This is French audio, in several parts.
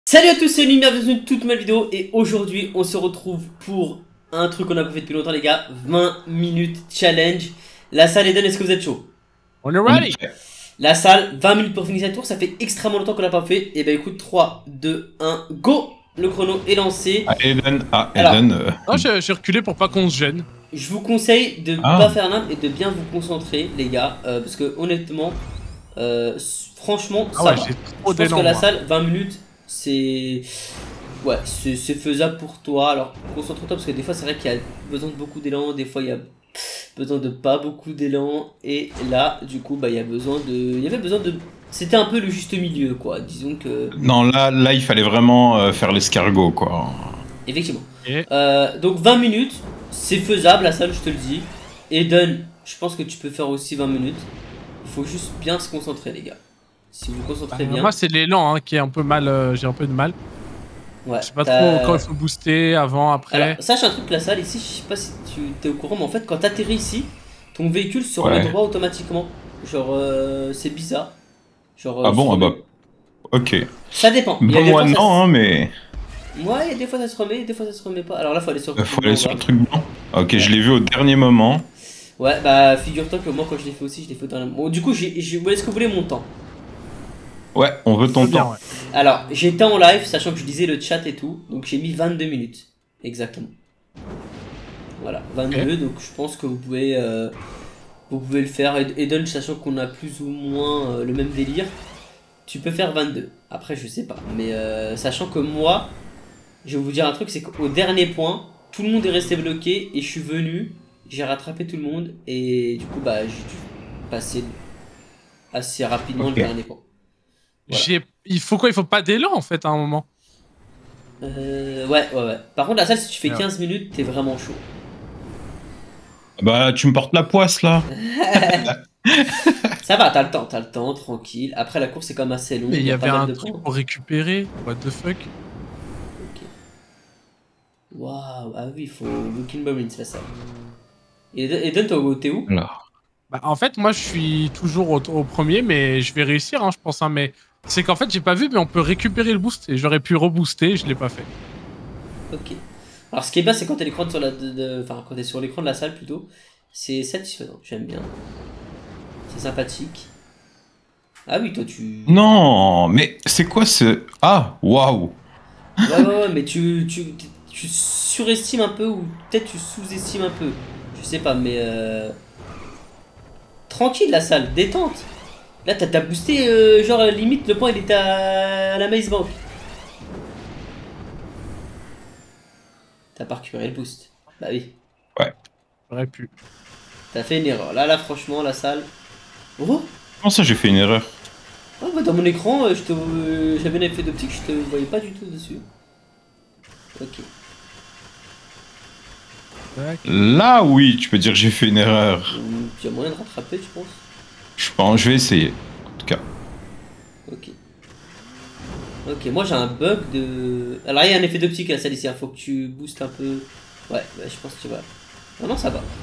Salut à tous, c'est Lim, bienvenue dans une toute nouvelle vidéo et aujourd'hui on se retrouve pour un truc qu'on a pas fait depuis longtemps les gars, 20 minutes challenge. La salle Eden, est-ce que vous êtes chaud? On est ready. La salle, 20 minutes pour finir cette tour, ça fait extrêmement longtemps qu'on l'a pas fait. Et bah écoute, 3, 2, 1, go! Le chrono est lancé. Ah, Eden, Alors, Eden. Non, j'ai reculé pour pas qu'on se gêne. Je vous conseille de pas faire n'importe et de bien vous concentrer les gars, parce que honnêtement, franchement ça va. J'ai Je trop pense d'élan. que la salle, 20 minutes, c'est... Ouais, c'est faisable pour toi. Alors, concentre-toi parce que des fois, c'est vrai qu'il y a besoin de beaucoup d'élan. Des fois, il y a besoin de pas beaucoup d'élan. Et là, du coup, bah, il y a besoin de... Il y avait besoin de... C'était un peu le juste milieu, quoi. Disons que... Non, là, il fallait vraiment faire l'escargot, quoi. Effectivement. Et... donc, 20 minutes, c'est faisable, la salle, je te le dis. Eden, je pense que tu peux faire aussi 20 minutes. Il faut juste bien se concentrer, les gars. Si vous vous concentrez bien... Moi, c'est l'élan qui est un peu mal. J'ai un peu de mal. Ouais, Je sais pas trop quand il faut booster, avant, après. Alors, sache un truc, la salle ici, je sais pas si tu es au courant, mais en fait, quand t'atterris ici, ton véhicule se remet droit automatiquement. Genre, c'est bizarre. Genre, Ah bon, ah bah. Ok. ça dépend. Bon, moi non, hein, mais. Ouais, des fois ça se remet, des fois ça se remet pas. Alors là, faut aller sur le truc blanc. Ok, je l'ai vu au dernier moment. Ouais, bah, figure-toi que moi, quand je l'ai fait aussi, je l'ai fait au dernier moment. Bon, du coup, est-ce que vous voulez mon temps? Ouais, on veut ton temps. Ouais. Alors, j'étais en live, sachant que je lisais le chat et tout, donc j'ai mis 22 minutes. Exactement. Voilà, 22, donc je pense que vous pouvez le faire. Eden, sachant qu'on a plus ou moins le même délire, tu peux faire 22. Après, je sais pas. Mais sachant que moi, je vais vous dire un truc, c'est qu'au dernier point, tout le monde est resté bloqué et je suis venu, j'ai rattrapé tout le monde et du coup, bah, j'ai dû passer assez rapidement le dernier point. Voilà. Il faut quoi? Il faut pas d'élan en fait à un moment. Ouais. Par contre, la salle, si tu fais 15 minutes, t'es vraiment chaud. Bah, tu me portes la poisse là. Ça va, t'as le temps, tranquille. Après, la course est quand même assez longue. Mais il y avait un truc points pour récupérer. What the fuck? Ok. Waouh, ah oui, il faut Looking Marines, la salle. Et Eden, t'es où? Alors. Bah, en fait, moi, je suis toujours au premier, mais je vais réussir, je pense. Mais c'est qu'en fait, j'ai pas vu, mais on peut récupérer le boost. Et j'aurais pu rebooster, je l'ai pas fait. Ok. Alors, ce qui est bien, c'est quand t'es l'écran sur enfin, quand t'es sur l'écran de la salle plutôt, c'est satisfaisant. J'aime bien. C'est sympathique. Ah oui, toi, tu. Non, mais c'est quoi ce. Ah, waouh. Ouais, mais tu surestimes un peu ou peut-être tu sous-estimes un peu. Je sais pas, mais tranquille la salle, détente. Là, t'as boosté, genre limite le point il était à la Maze Bank. T'as pas récupéré le boost. Bah oui. Ouais. J'aurais pu. T'as fait une erreur. Là, franchement, la salle. Oh, Comment ça, j'ai fait une erreur? ah, bah, dans mon écran, j'avais un effet d'optique, je te voyais pas du tout dessus. Ok. Là, oui, tu peux dire que j'ai fait une erreur. Tu as moyen de rattraper, tu penses? Je pense, je vais essayer. En tout cas. Ok. Ok, moi j'ai un bug de... Alors il y a un effet d'optique à la salle ici, il faut que tu boostes un peu. Ouais, je pense que tu vas... Non, ça va.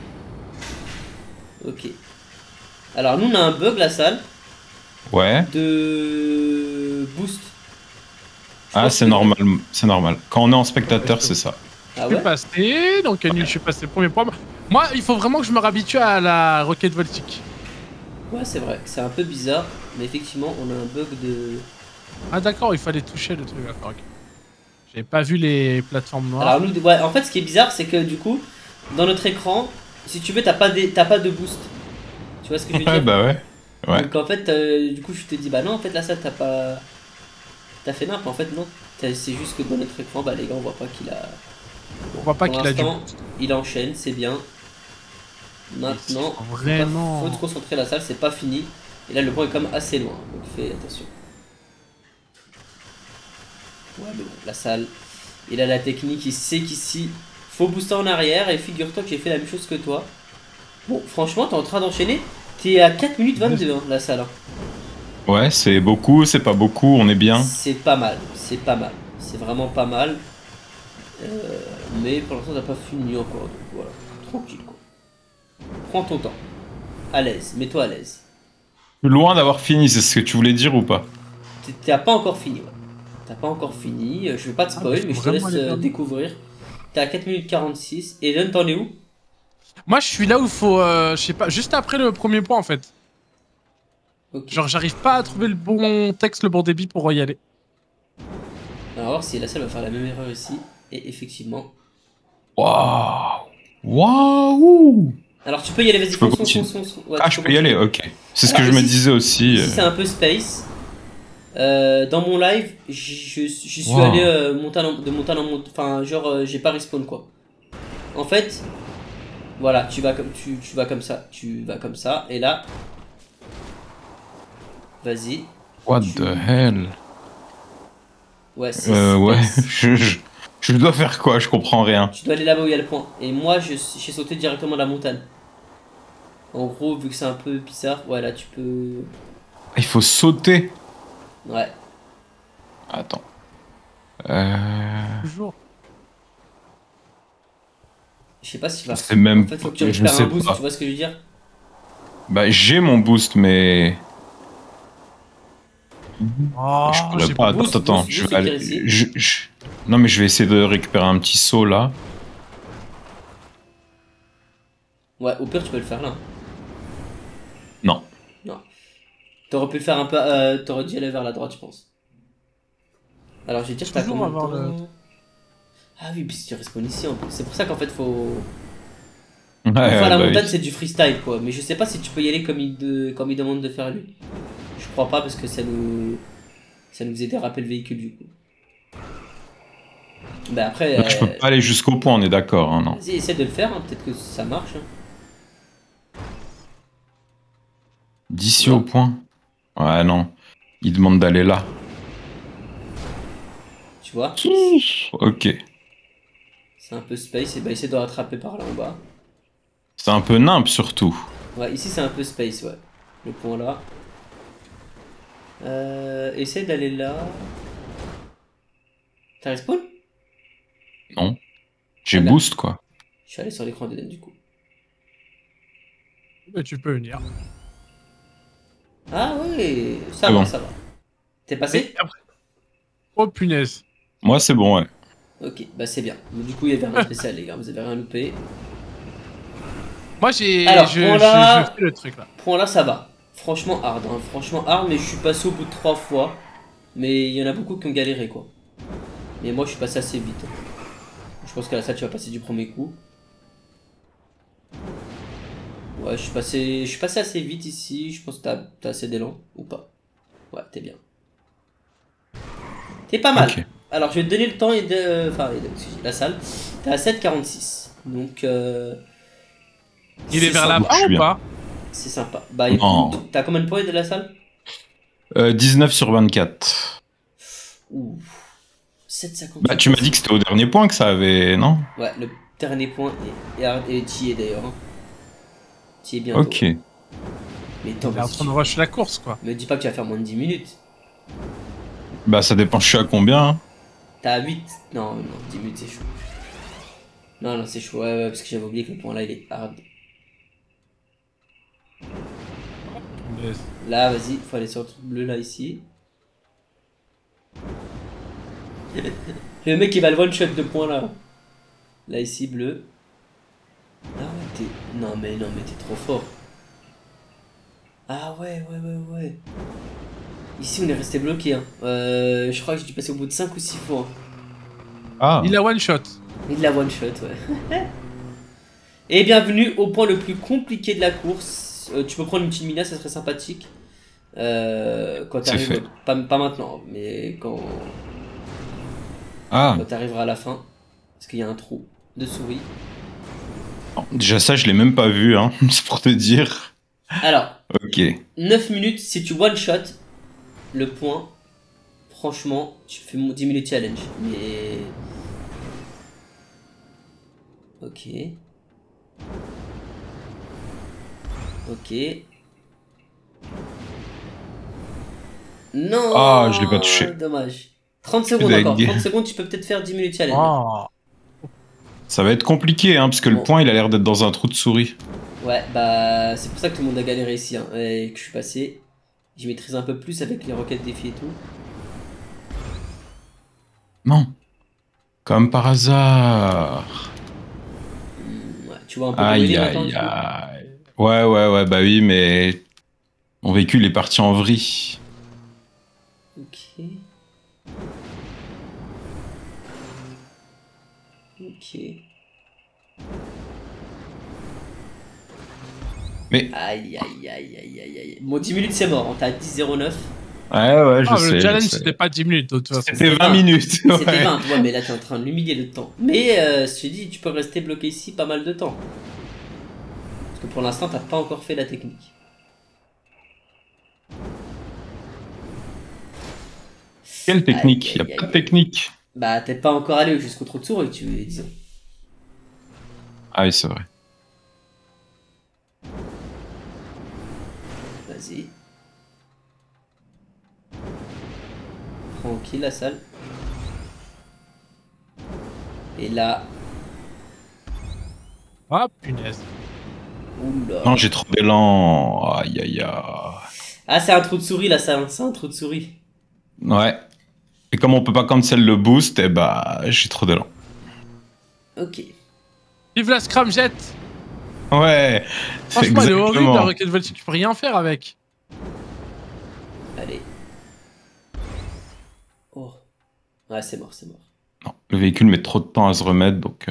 Ok. Alors nous on a un bug la salle. Ouais. De... boost. Ah, c'est normal, c'est normal. Quand on est en spectateur, c'est ça. Ah Je ouais? suis passé, donc nul, je suis passé le premier point. Moi, il faut vraiment que je me réhabitue à la roquette voltique. Ouais, c'est vrai, c'est un peu bizarre, mais effectivement on a un bug de... Ah d'accord, il fallait toucher le truc, d'accord, ok. J'avais pas vu les plateformes noires. Alors nous, ouais, en fait ce qui est bizarre c'est que du coup, dans notre écran, si tu veux t'as pas de boost. Tu vois ce que je veux dire? Ouais, bah ouais. Ouais. Donc en fait, du coup je te dis bah non en fait là ça t'as pas... T'as fait n'importe, en fait non. C'est juste que dans notre écran, bah les gars on voit pas qu'il a... On voit pas qu'il a du l'instant, boost. il enchaîne, c'est bien. Maintenant, vraiment... faut te concentrer, la salle c'est pas fini. Et là le point est quand même assez loin, donc fais attention. Ouais mais bon, la salle, il a la technique, il sait qu'ici, faut booster en arrière. Et figure-toi que j'ai fait la même chose que toi. Bon franchement t'es en train d'enchaîner. T'es à 4 minutes 22 hein, la salle. Hein. Ouais, c'est beaucoup, c'est pas beaucoup, on est bien. C'est pas mal, c'est pas mal. C'est vraiment pas mal. Mais pour l'instant, t'as pas fini encore. Donc voilà, tranquille quoi. Prends ton temps. À l'aise, mets-toi à l'aise. Loin d'avoir fini, c'est ce que tu voulais dire ou pas? T'as pas encore fini. Ouais. T'as pas encore fini. Je vais pas te spoil, mais je te vraiment laisse aller vers nous. découvrir. T'es à 4 minutes 46. Eden, t'en es où? Moi, je suis là où il faut, je sais pas, juste après le premier point en fait. Ok. Genre, j'arrive pas à trouver le bon texte, le bon débit pour y aller. Alors, on va voir si la salle va faire la même erreur ici. Et effectivement. Waouh. Waouh. Alors, tu peux y aller, vas-y, Je peux fonce. continuer. Ouais, Ah, tu je peux peux y aller, continuer. ok. C'est ce que Alors, je me ici, disais aussi. Ici, c'est un peu space. Dans mon live, je suis Wow. allé de montagne en montagne. Enfin, genre, j'ai pas respawn quoi. En fait, voilà, tu vas comme ça. Tu vas comme ça. Et là, vas-y. What the hell? Ouais, c'est Ouais, space. je dois faire quoi? Je comprends rien. Tu dois aller là-bas où il y a le point. Et moi, j'ai sauté directement de la montagne. En gros, vu que c'est un peu bizarre, voilà, tu peux. Il faut sauter. Ouais. Attends. Toujours. Je sais pas si tu vas. C'est même. En fait, faut que tu Je récupères un sais boost, pas. tu vois ce que je veux dire? Bah, j'ai mon boost, mais. Oh, Je pourrais j'ai pas. boost, Attends, boost, je boost, vais aller. ici. Non, mais je vais essayer de récupérer un petit saut là. Ouais, au pire, tu peux le faire là. Non. Non. T'aurais pu le faire un peu. T'aurais dû aller vers la droite, je pense. Alors, je vais dire que t'as Toujours combien de avoir temps? Ah oui, puis si tu respawn ici en plus. C'est pour ça qu'en fait, faut. Ouais, Pour faire la bah montagne, oui. c'est du freestyle quoi. Mais je sais pas si tu peux y aller comme comme il demande de faire lui. Je crois pas parce que ça nous faisait déraper le véhicule du coup. Bah après, Là, je peux pas aller jusqu'au point, on est d'accord, hein, non. vas-y, essaie de le faire, hein, peut-être que ça marche. Hein. D'ici Non. au point. Ouais, non. Il demande d'aller là. Tu vois? Ok. C'est un peu space, et bah essaie de rattraper par là en bas. C'est un peu nimp surtout. Ouais, ici c'est un peu space, ouais. Le point là. Essaie d'aller là. T'as respawn? Non. J'ai Ah bah. boost quoi. Je suis allé sur l'écran d'Eden du coup. Mais tu peux venir. Ah ouais, ça C'est va, bon. ça va. T'es passé? Et après... Oh punaise. Moi, c'est bon, ouais. Ok, bah c'est bien. Mais du coup, il y avait rien de spécial, les gars, vous avez rien loupé. Moi j'ai. Alors, je point-là- fais le truc là. Point là, ça va. Franchement hard, hein. Franchement hard, mais je suis passé au bout de 3 fois. Mais il y en a beaucoup qui ont galéré, quoi. Mais moi, je suis passé assez vite. Je pense qu'à la salle, tu vas passer du premier coup. Ouais, je suis passé assez vite ici. Je pense que t'as assez d'élan, ou pas. Ouais, t'es bien. T'es pas mal. Ok. Alors, je vais te donner le temps et de. Enfin, excusez, la salle. T'es à 7,46. Donc, Il est c'est vers sympa. là-bas je suis ou bien. pas? C'est sympa. Bah, Non. écoute, t'as combien de points de la salle? 19 sur 24. Ouh. 7,58. Bah, tu m'as dit que c'était au dernier point que ça avait, non? Ouais, le dernier point et t'y es d'ailleurs. Hein. T'y es bientôt. Ok. Mais attends, Il est en vas-y, train de rush la course quoi. me dis pas que tu vas faire moins de 10 minutes. Bah, ça dépend, je suis à combien, hein. T'as à 8. Non, non, 10 minutes c'est chaud. Non, non, c'est chaud. Ouais, ouais, parce que j'avais oublié que le point là il est hard. Punaise. Là, vas-y, faut aller sur le truc bleu là ici. Le mec il va le one shot de points là. Là ici, bleu. Ah ouais, t'es. Non, mais t'es trop fort. Ah ouais, ouais. Ici, on est resté bloqué. Hein. Je crois que j'ai dû passer au bout de 5 ou 6 fois. Hein. Ah. Il a one shot. Il l'a one shot, ouais. Et bienvenue au point le plus compliqué de la course. Tu peux prendre une petite mina, ça serait sympathique. Quand C'est fait. t'arrives. Pas maintenant, mais Ah. quand t'arriveras à la fin. Parce qu'il y a un trou de souris. Déjà, ça, je l'ai même pas vu, hein. C'est pour te dire. Alors, Ok. 9 minutes, si tu one shot le point, franchement, tu fais mon 10 minutes challenge. Mais. Ok. Ok. Non. Ah, je l'ai pas touché. Dommage. 30 secondes Deg. encore. 30 secondes, tu peux peut-être faire 10 minutes challenge. Oh. Ça va être compliqué, hein, parce que Bon. le point, il a l'air d'être dans un trou de souris. Ouais, bah c'est pour ça que tout le monde a galéré ici, hein, et que je suis passé. Je maîtrise un peu plus avec les requêtes défis et tout. Non. Comme par hasard. Ouais, tu vois un peu comment il Aïe, est maintenant, aïe, du coup. aïe. Ouais, bah oui, mais mon véhicule est parti en vrille. Ok. Ok. Mais Aïe, aïe, aïe, aïe, aïe, aïe. Bon, 10 minutes, c'est mort. Hein. T'as 10,09. ouais, je Ah, le sais, je challenge, sais. c'était pas 10 minutes, de toute façon. C'était 20 minutes. C'était Ouais. 20. Ouais, mais là, t'es en train de l'humilier le temps. Mais, je te dis, tu peux rester bloqué ici pas mal de temps. Parce que pour l'instant, t'as pas encore fait la technique. Quelle technique? Aïe, Il aïe, n'y a aïe, pas de aïe. technique. Bah, t'es pas encore allé jusqu'au trou de souris, tu veux, disons. Ah oui, c'est vrai. Vas-y. Tranquille, la salle. Et là... Ah, punaise. Oula. Non, j'ai trop d'élan. Aïe, aïe, aïe. Ah, c'est un trou de souris, la salle. C'est un trou de souris. Ouais. Et comme on peut pas cancel le boost, eh bah, j'ai trop d'élan. Ok. Vive la scramjet. Ouais. C'est Franchement, elle est horrible, la exactement. Rocket Voltige, tu peux rien faire avec. Allez. Oh. Ouais, c'est mort, c'est mort. Non, le véhicule met trop de temps à se remettre, donc...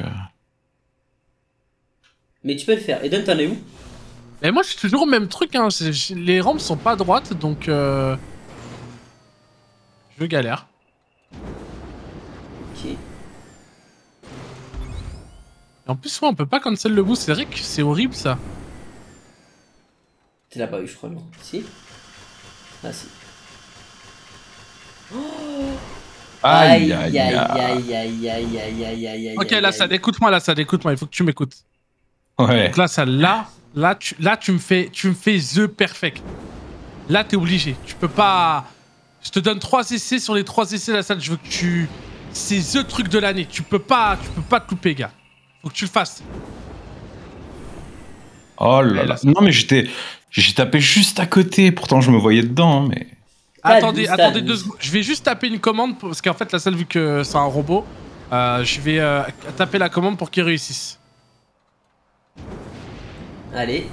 Mais tu peux le faire. Eden, t'en es où? Mais moi, je suis toujours au même truc, hein. Les rampes sont pas droites, donc je galère. Ok. Et en plus, ouais, on peut pas cancel le boost, c'est vrai que c'est horrible ça. T'es là-bas, oui, je crois, non. Si? Ah, si. Aïe, Aïe, aïe, aïe, aïe. aïe, aïe, aïe, aïe, aïe, aïe, aïe. Ok, aïe, là, ça aïe. écoute-moi, il faut que tu m'écoutes. Ouais. Donc là, ça, là, tu me fais the perfect. Là, t'es obligé. Tu peux pas. Je te donne 3 essais sur les 3 essais de la salle. Je veux que tu. C'est the truc de l'année. Tu peux pas te louper, gars. Faut que tu le fasses. Oh là Ouais, là. là, Non, mais j'ai tapé juste à côté. Pourtant, je me voyais dedans, hein, mais... Attendez, Stade attendez 12. 2 secondes. Je vais juste taper une commande parce qu'en fait, la salle, vu que c'est un robot, je vais taper la commande pour qu'il réussisse. Allez.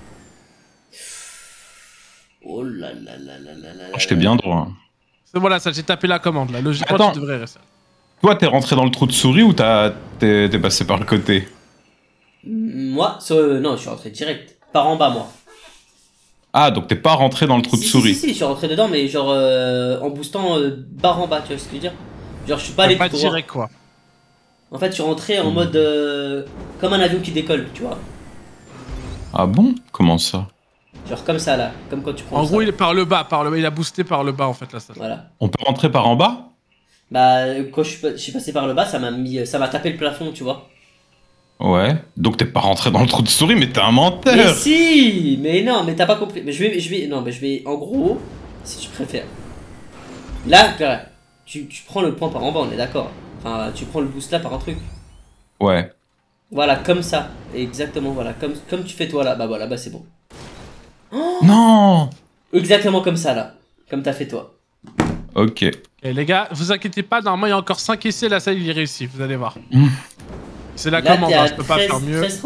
Oh là là là là là là Ah, j'étais bien droit. Hein. C'est bon, là, ça, j'ai tapé la commande. Là, logiquement, Attends. tu devrais rester. Toi, t'es rentré dans le trou de souris ou t'es passé par le côté? Moi, non, je suis rentré direct. Par en bas, moi. Ah, donc t'es pas rentré dans le trou de souris. Si, je suis rentré dedans, mais genre en boostant barre en bas, tu vois ce que je veux dire? Genre, je suis pas allé Pas tout droit. direct, quoi. En fait, je suis rentré en mode comme un avion qui décolle, tu vois. Ah bon? Comment ça? Genre comme ça, là. Comme quand tu prends En ça. gros, il est par le bas, il a boosté par le bas, en fait, la salle. Voilà. On peut rentrer par en bas? Bah, quand je suis passé par le bas, ça m'a tapé le plafond, tu vois. Ouais. Donc t'es pas rentré dans le trou de souris, mais t'es un menteur! Mais si! Mais non, mais t'as pas compris. Mais non, mais je vais, en gros, si tu préfères. Là, tu prends le point par en bas, on est d'accord. Enfin, tu prends le boost là par un truc. Ouais. Voilà, comme ça. Exactement, voilà. Comme tu fais toi là. Bah voilà, bah c'est bon. Non! Exactement comme ça là. Comme t'as fait toi. Ok. Et les gars, vous inquiétez pas, normalement, il y a encore 5 essais, la salle, il est réussi, vous allez voir. Mm. C'est la Là, commande, t'es hein, à je peux pas faire mieux. 13-33.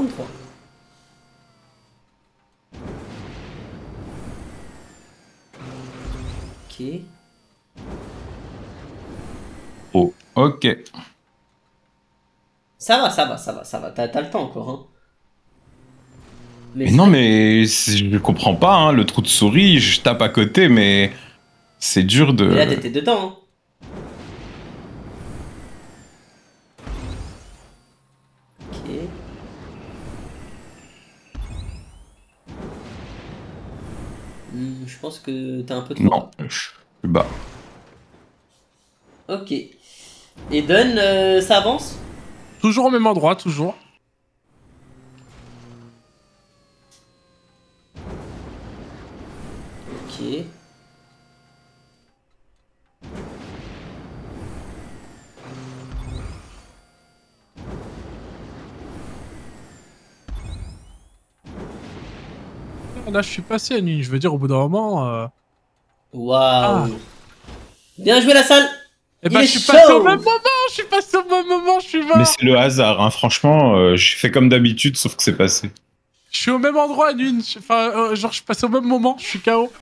Ok. Oh. Ok. Ça va. T'as le temps encore, hein. Mais non, mais je comprends pas, hein. Le trou de souris, je tape à côté, mais c'est dur de... Mais là, t'étais dedans, hein. Ok. Je pense que t'as un peu trop. Non, je suis bas. Ok. Eden, ça avance? Toujours au même endroit, toujours. Ok. Là, je suis passé à nuit, je veux dire, au bout d'un moment... Waouh. Ah. Bien joué la salle. Eh Il ben, est je suis passé au chaud. même moment, je suis passé au même moment, je suis mort. Mais c'est le hasard, hein. Franchement, je fais comme d'habitude, sauf que c'est passé. Je suis au même endroit, Nune. Enfin, genre, je suis passé au même moment, je suis KO.